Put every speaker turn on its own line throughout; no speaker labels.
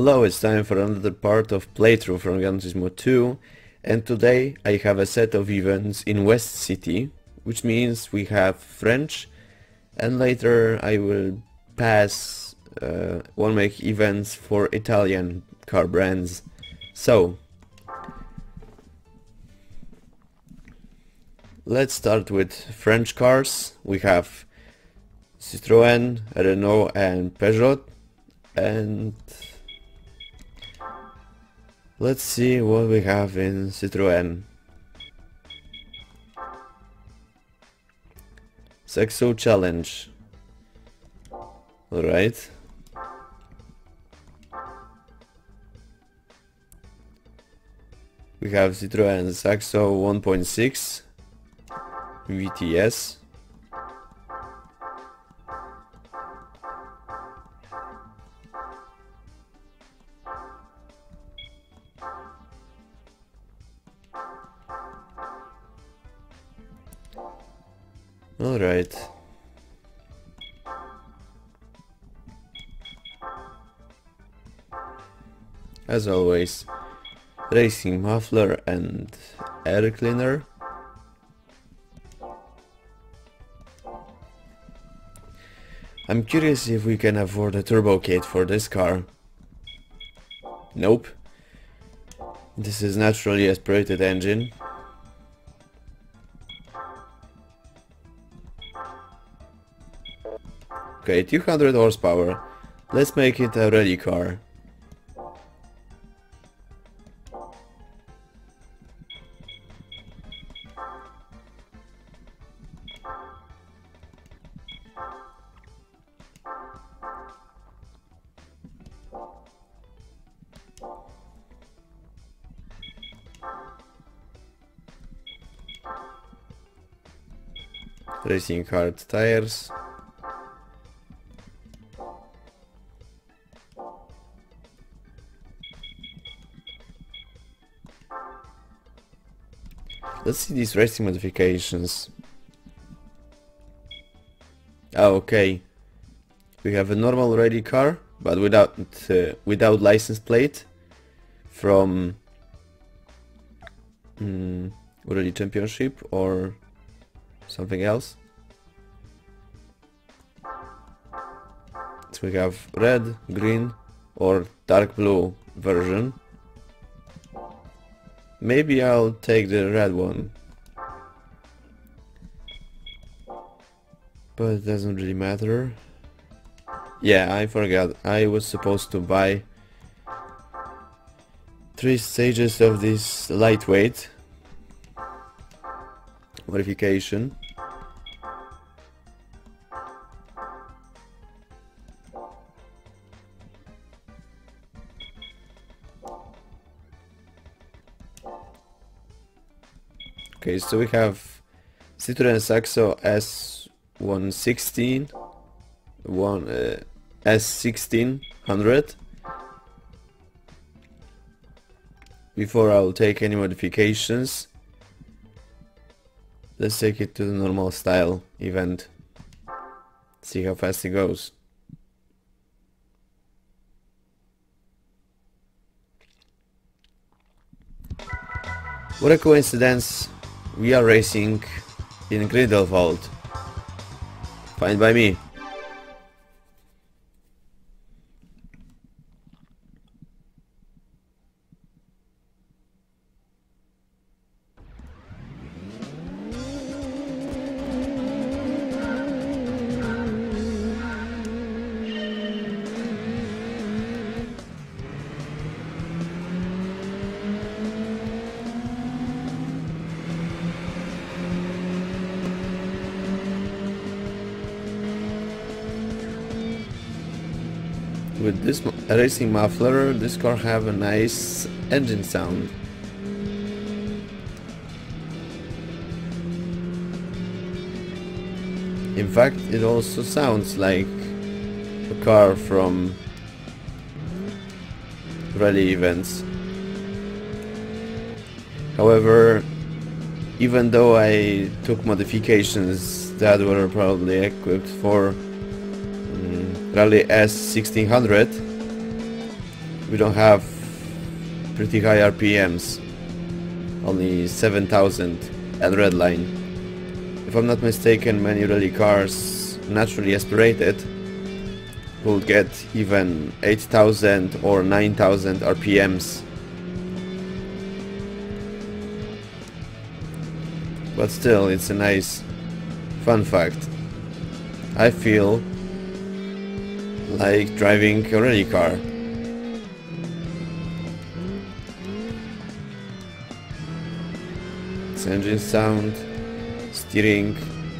Hello, it's time for another part of playthrough from Gran Turismo 2, and today I have a set of events in West City, which means we have French, and later I will pass one make events for Italian car brands. So let's start with French cars. We have Citroën, Renault and Peugeot, and let's see what we have in Citroën. Saxo Challenge. Alright. We have Citroën Saxo 1.6 VTS. Alright. As always, racing muffler and air cleaner. I'm curious if we can afford a turbo kit for this car. Nope. This is naturally aspirated engine. Okay, 200 horsepower. Let's make it a rally car. Racing hard tires. Let's see these racing modifications. Oh, okay. We have a normal rally car, but without license plate from Rally Championship or something else. So we have red, green or dark blue version. Maybe I'll take the red one, but it doesn't really matter. Yeah, I forgot. I was supposed to buy 3 stages of this lightweight modification. Okay, so we have Citroën Saxo S116, S1600. Before I'll take any modifications, let's take it to the normal style event. See how fast it goes. What a coincidence! We are racing in Grindelwald. Fine by me. With this racing muffler, this car have a nice engine sound. In fact, it also sounds like a car from rally events. However, even though I took modifications that were probably equipped for Rally S1600, we don't have pretty high RPMs, only 7,000 at redline. If I'm not mistaken, many rally cars naturally aspirated will get even 8,000 or 9,000 RPMs. But still, it's a nice fun fact. I feel like driving a rally car. It's engine sound, steering,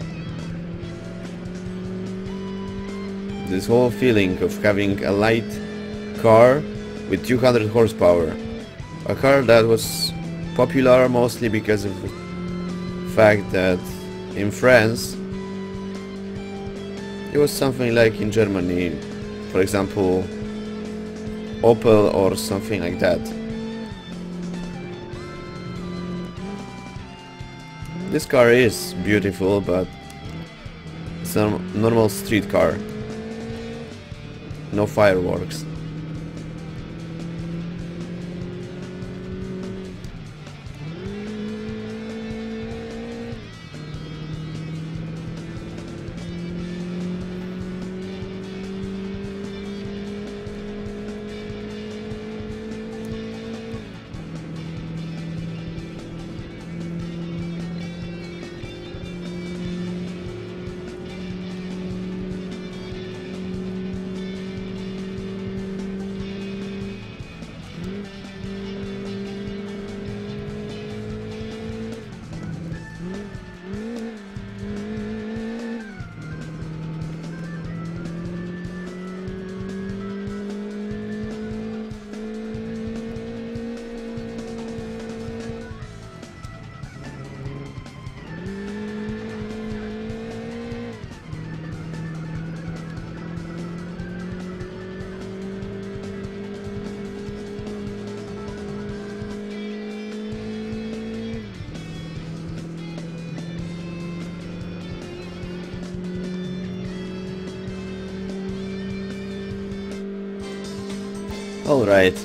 this whole feeling of having a light car with 200 horsepower. A car that was popular mostly because of the fact that in France it was something like in Germany, for example Opel or something like that. This car is beautiful, but it's a normal street car. No fireworks. Alright,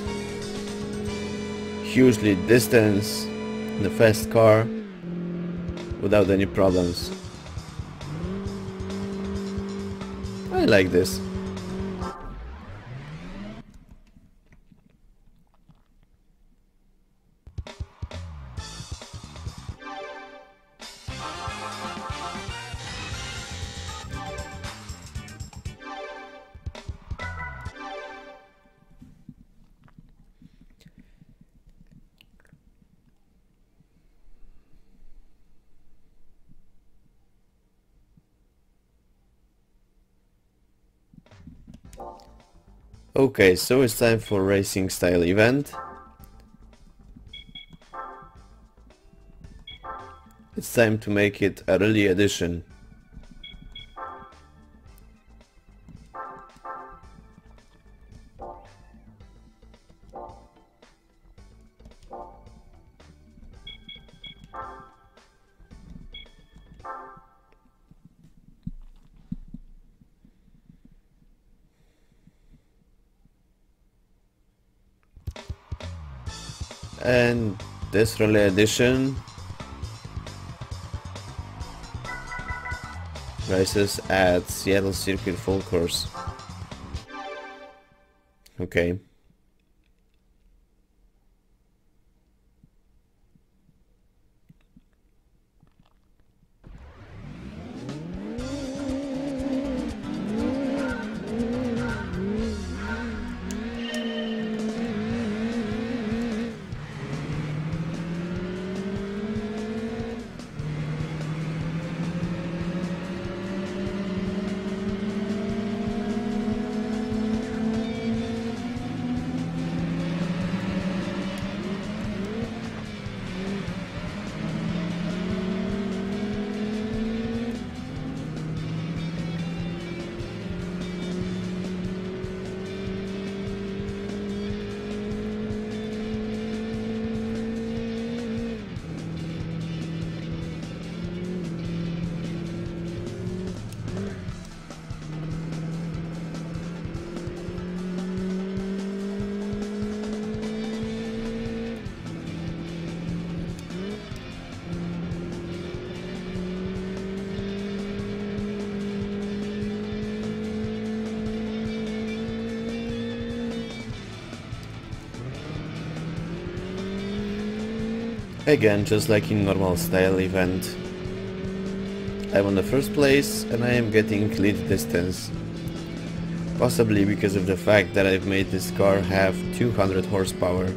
hugely distance in the fast car without any problems. I like this. Okay, so it's time for racing style event. It's time to make it a rally edition. And this rally edition races at Seattle Circuit Full Course. Okay. Again, just like in normal style event, I'm on the first place and I am getting lead distance. Possibly because of the fact that I've made this car have 200 horsepower.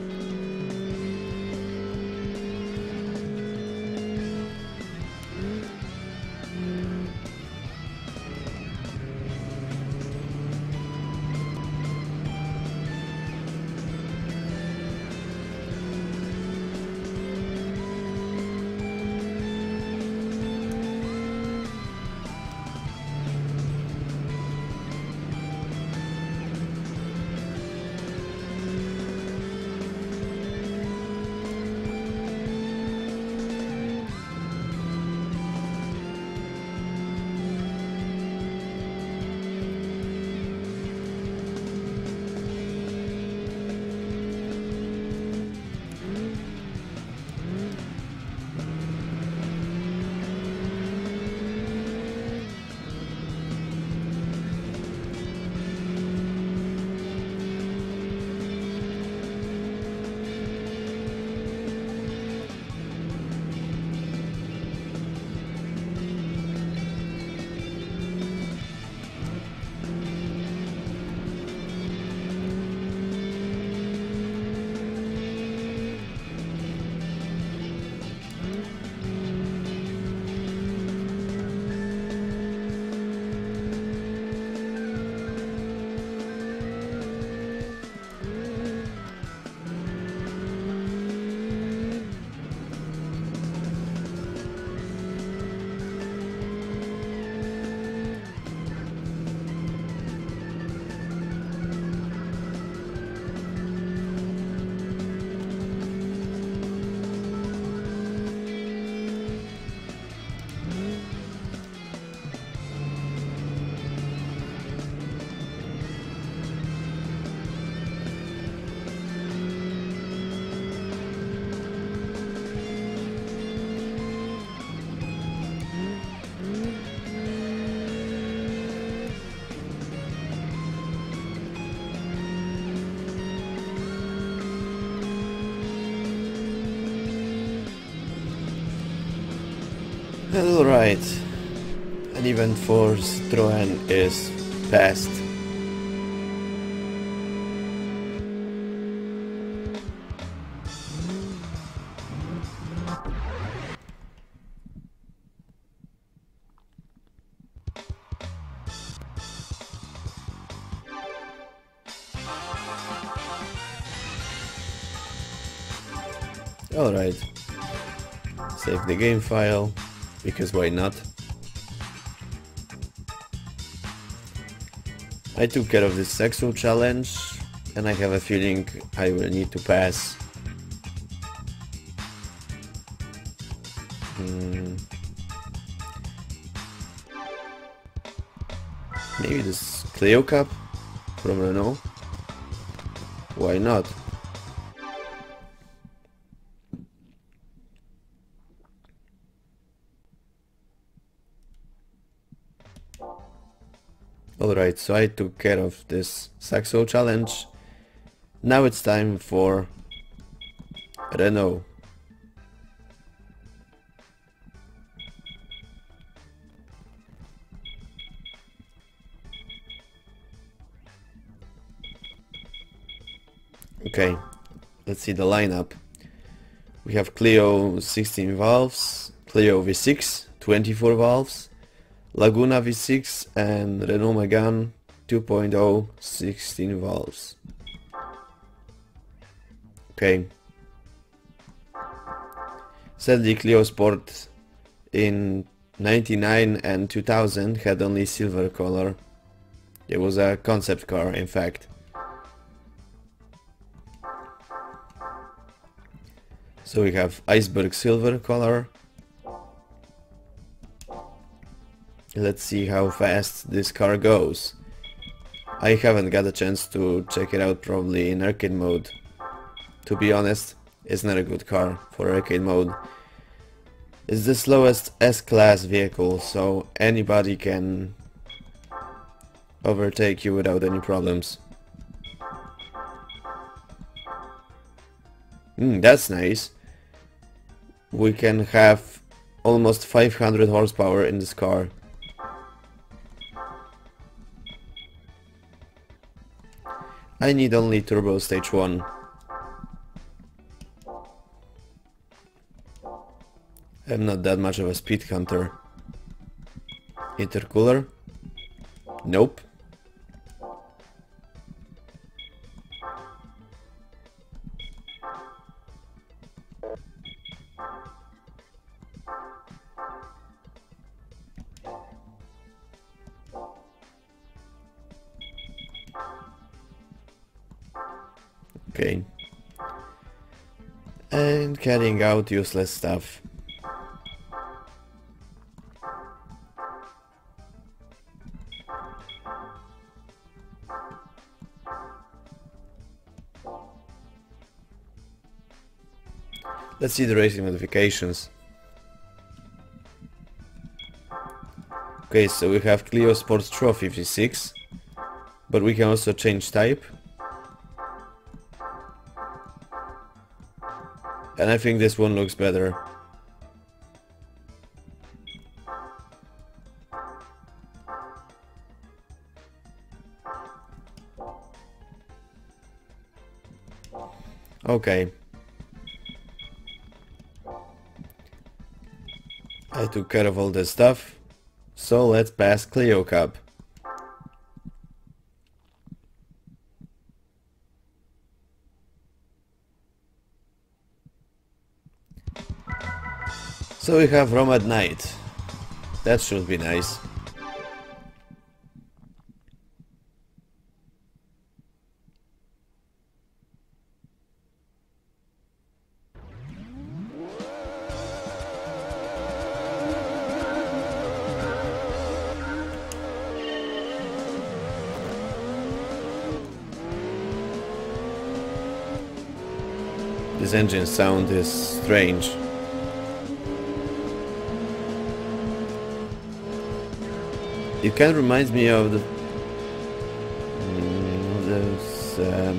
Alright, an event for Citroën is passed. Alright, save the game file, because why not? I took care of this sexual challenge and I have a feeling I will need to pass. Maybe this Clio Cup from Renault? Why not? Alright, so I took care of this Saxo challenge. Now it's time for Renault. Okay, let's see the lineup. We have Clio 16 valves, Clio V6 24 valves, Laguna V6 and Renault Megane 2.0 16 valves. Okay. Sadly, Clio Sport in 99 and 2000 had only silver color. It was a concept car, in fact. So we have iceberg silver color. Let's see how fast this car goes. I haven't got a chance to check it out probably in arcade mode. To be honest, it's not a good car for arcade mode. It's the slowest S-Class vehicle, so anybody can overtake you without any problems. That's nice. we can have almost 500 horsepower in this car. I need only turbo stage 1. I'm not that much of a speed hunter. Intercooler? Nope. Okay. And carrying out useless stuff. Let's see the racing modifications. Okay, so we have Clio Sports Tro 56, but we can also change type. And I think this one looks better. Okay. I took care of all this stuff, so let's pass Clio Cup. So we have Rome at night. That should be nice. This engine sound is strange. It kind of reminds me of the those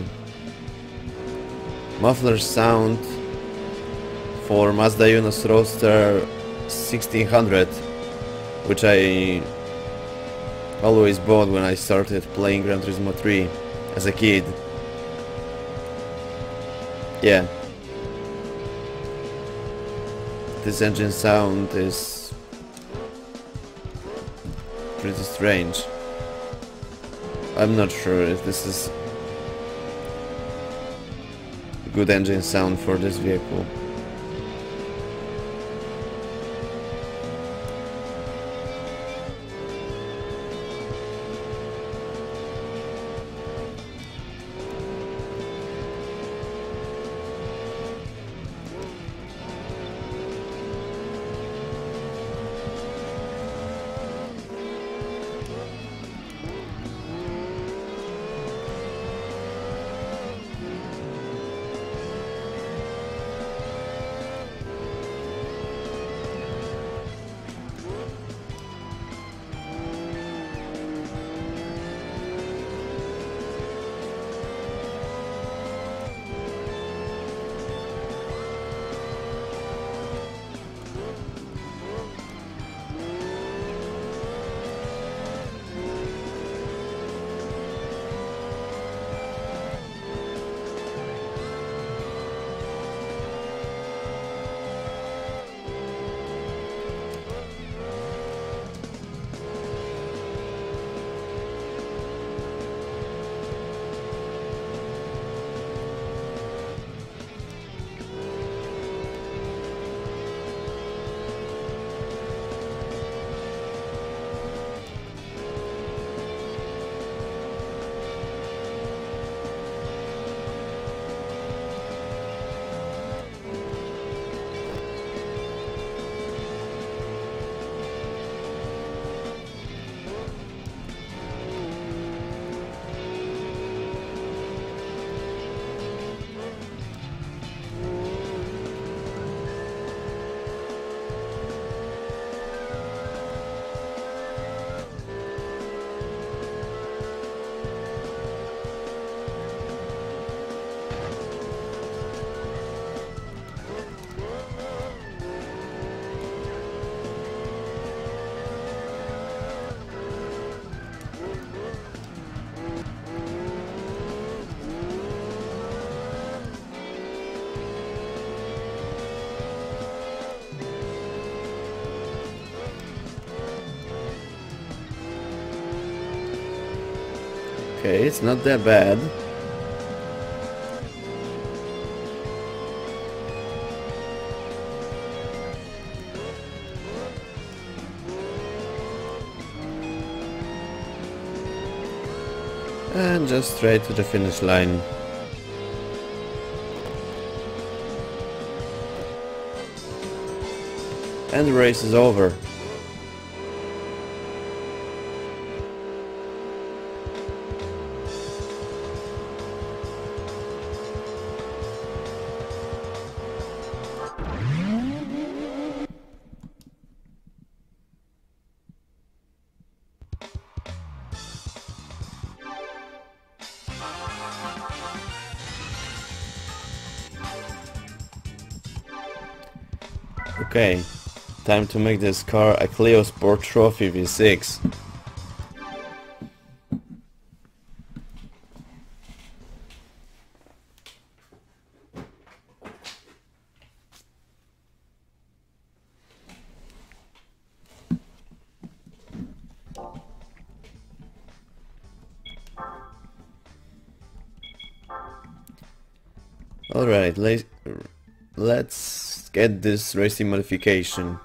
muffler sound for Mazda Yunus Roadster 1600, which I always bought when I started playing Gran Turismo 3 as a kid. Yeah. This engine sound is pretty strange. I'm not sure if this is a good engine sound for this vehicle. Okay, it's not that bad. And just straight to the finish line. And the race is over. Okay, time to make this car a Clio Sport Trophy V6. Alright, let's get this racing modification.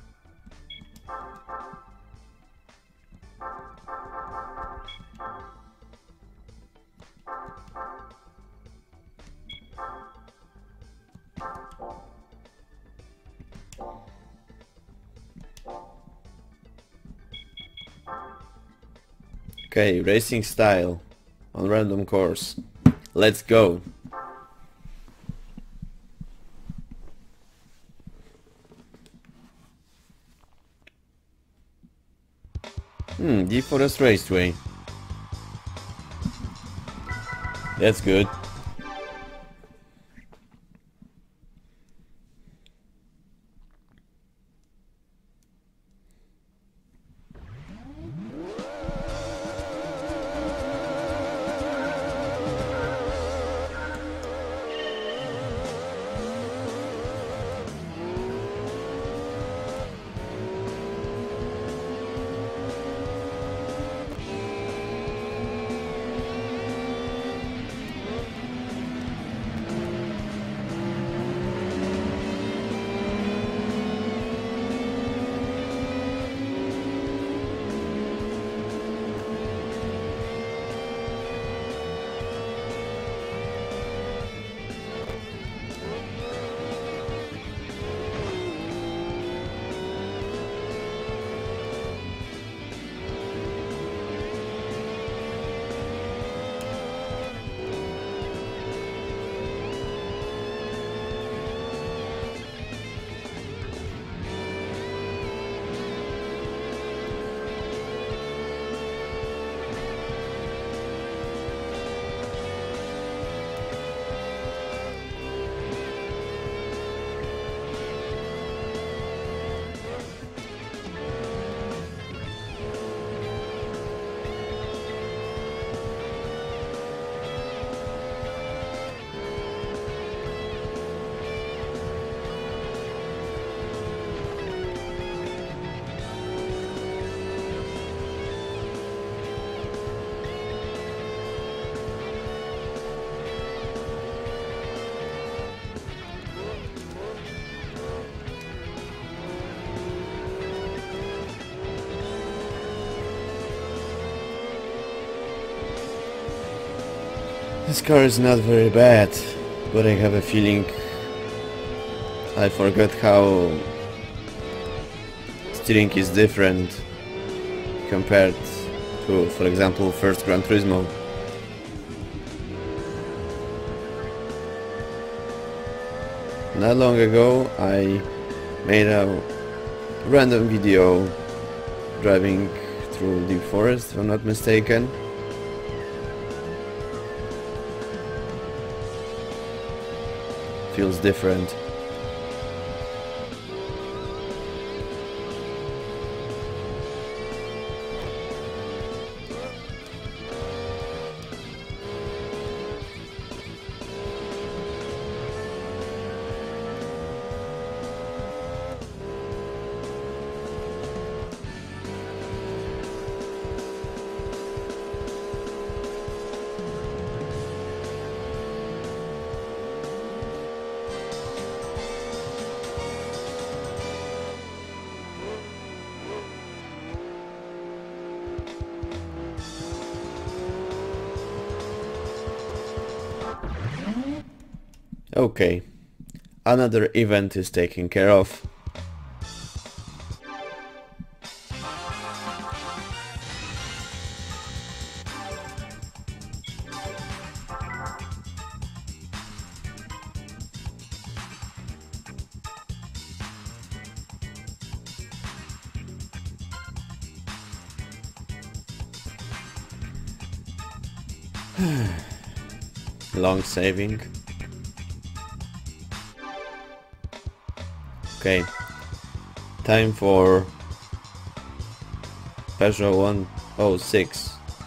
Okay, racing style on random course. Let's go. Deep Forest Raceway. That's good. This car is not very bad, but I have a feeling I forgot how steering is different compared to, for example, first Gran Turismo. Not long ago I made a random video driving through deep forest, if I'm not mistaken. Feels different. Okay, another event is taken care of. Long saving. Okay, time for Peugeot 106.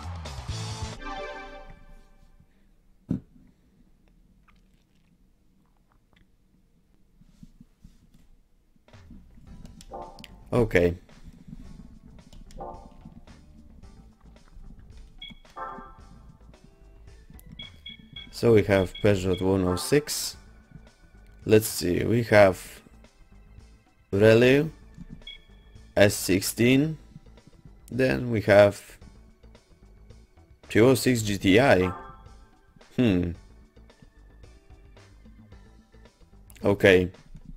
Okay. So we have Peugeot 106. Let's see, we have Rally S16. Then we have 206 GTI. Okay.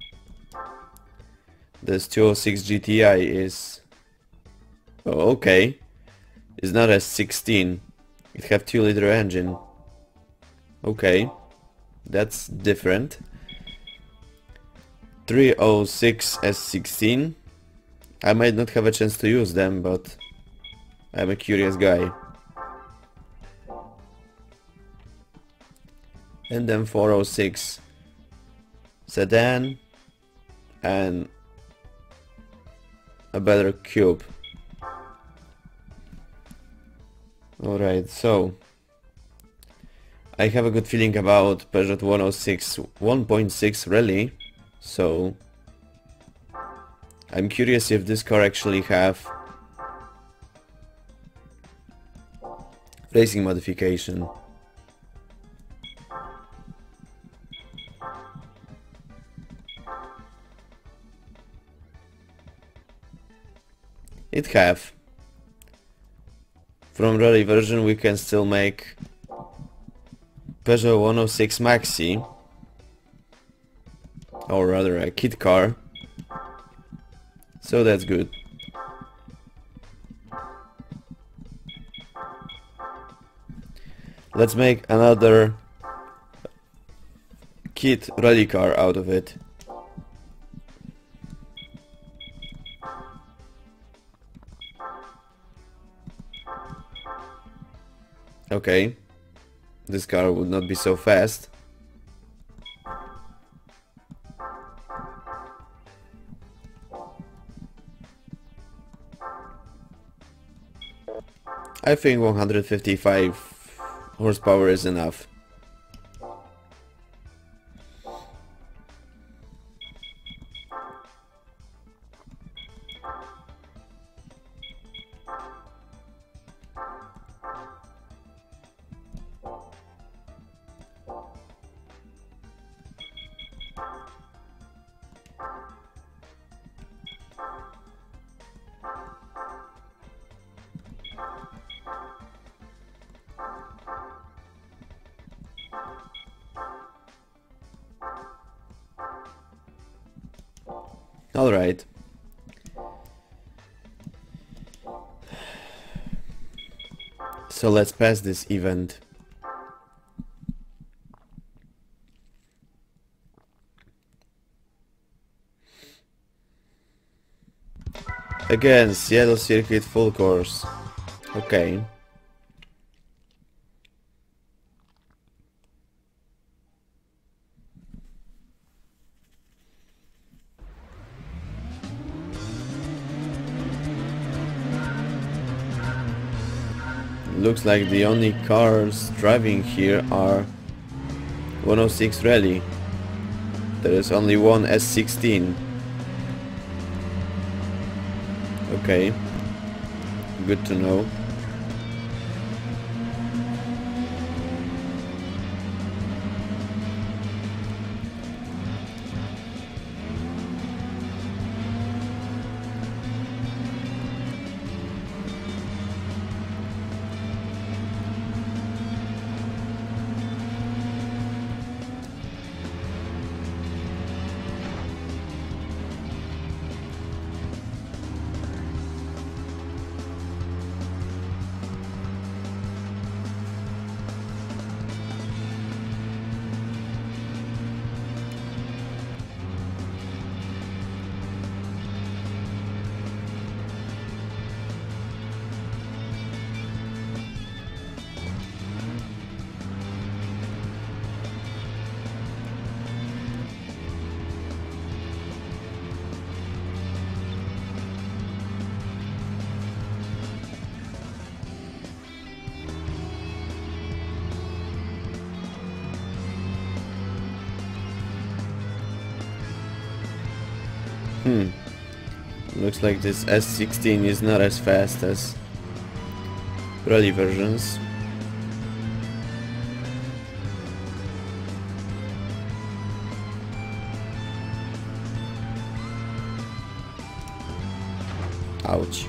This 206 GTI is... Oh, okay. It's not S16. It have 2-liter engine. Okay. That's different. 306 S16. I might not have a chance to use them, but I'm a curious guy. And then 406 sedan and a better cube. Alright, so I have a good feeling about Peugeot 106 1.6 Rally, so I'm curious if this car actually have racing modification. It have. From rally version we can still make Peugeot 106 Maxi, or rather a kit car, so that's good. Let's make another kit rally car out of it. Okay, this car would not be so fast. I think 155 horsepower is enough. Alright. So let's pass this event. Again, Seattle Circuit full course. Okay. Looks like the only cars driving here are 106 Rally. There is only one S16. Okay, good to know. Looks like this S16 is not as fast as rally versions. Ouch.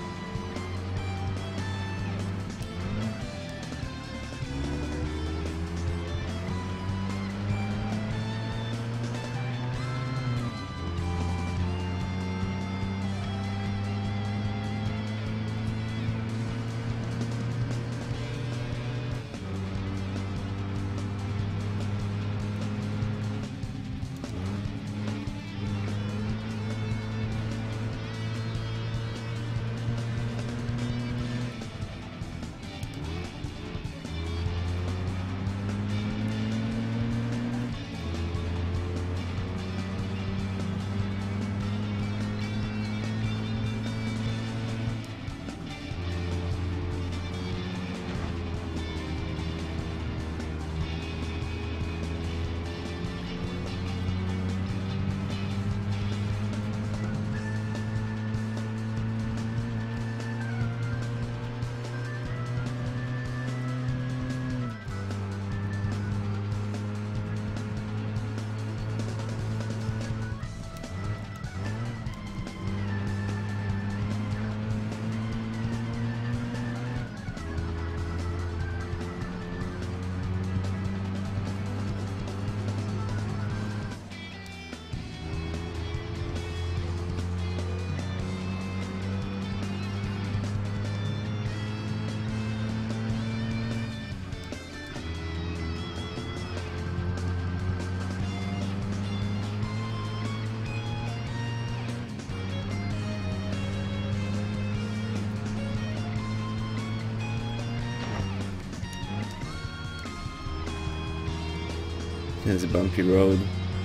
It's a bumpy road.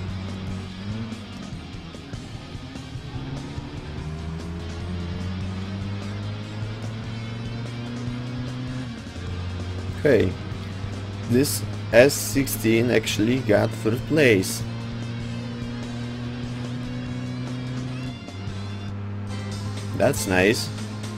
Okay, this S16 actually got third place. That's nice.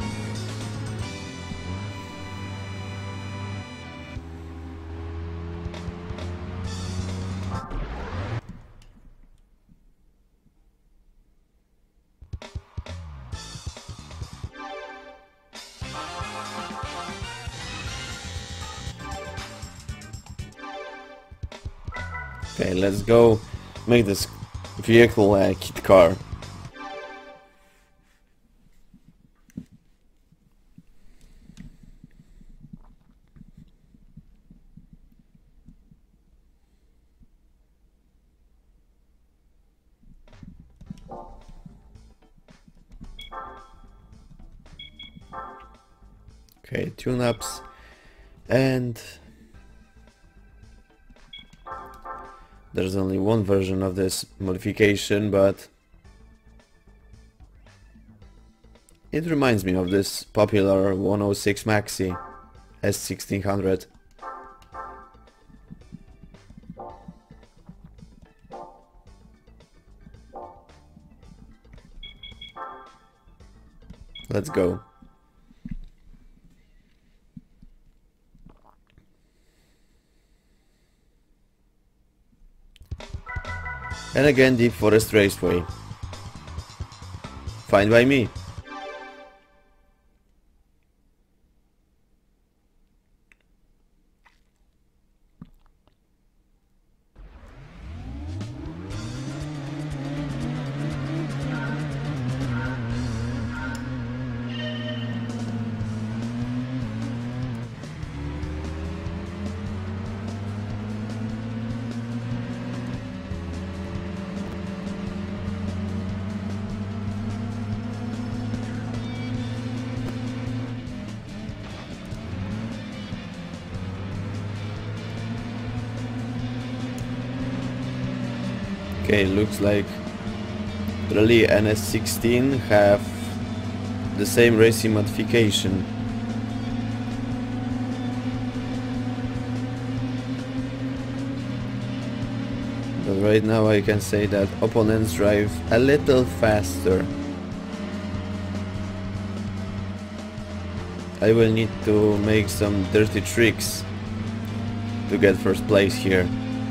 Okay, let's go make this vehicle a kit car. Okay, tune-ups and there's only one version of this modification, but it reminds me of this popular 106 Maxi S1600. Let's go. And again, Deep Forest Raceway. Fine by me. Okay, looks like Rally and S16 have the same racing modification. The right now I can say that opponents drive a little faster. I will need to make some dirty tricks to get first place here.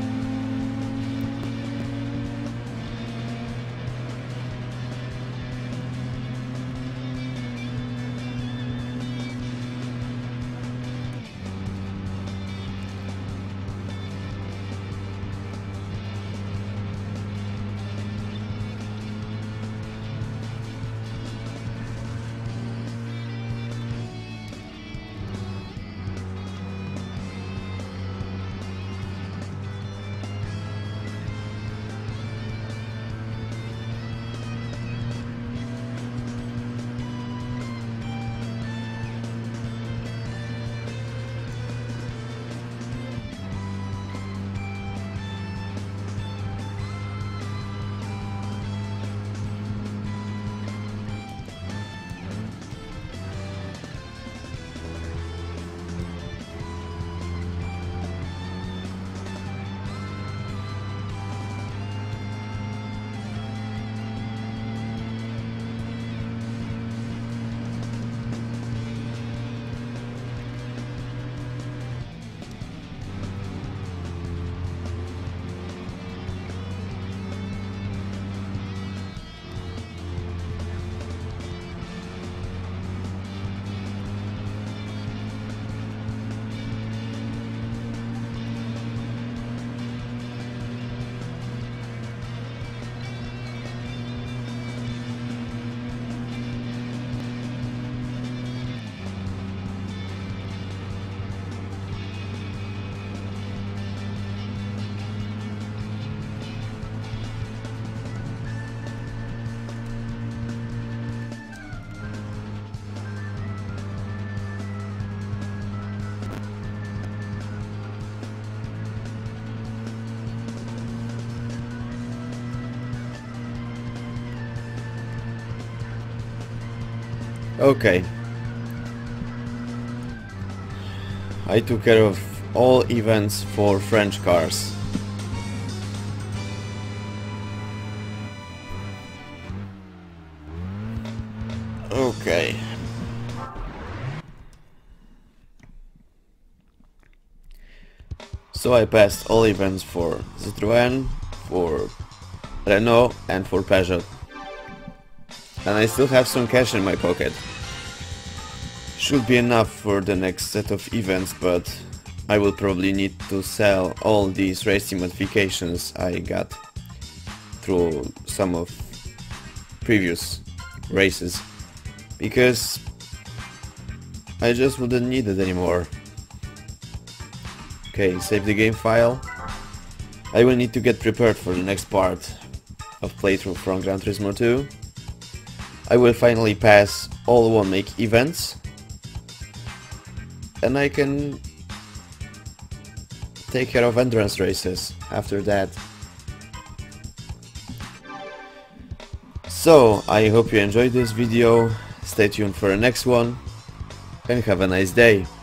Okay. I took care of all events for French cars. Okay. So I passed all events for Citroën, for Renault and for Peugeot. And I still have some cash in my pocket. Should be enough for the next set of events, but I will probably need to sell all these racing modifications I got through some of previous races, because I just wouldn't need it anymore. Okay, save the game file. I will need to get prepared for the next part of playthrough from Gran Turismo 2. I will finally pass all one make events, and I can take care of endurance races after that. So, I hope you enjoyed this video, stay tuned for the next one, and have a nice day.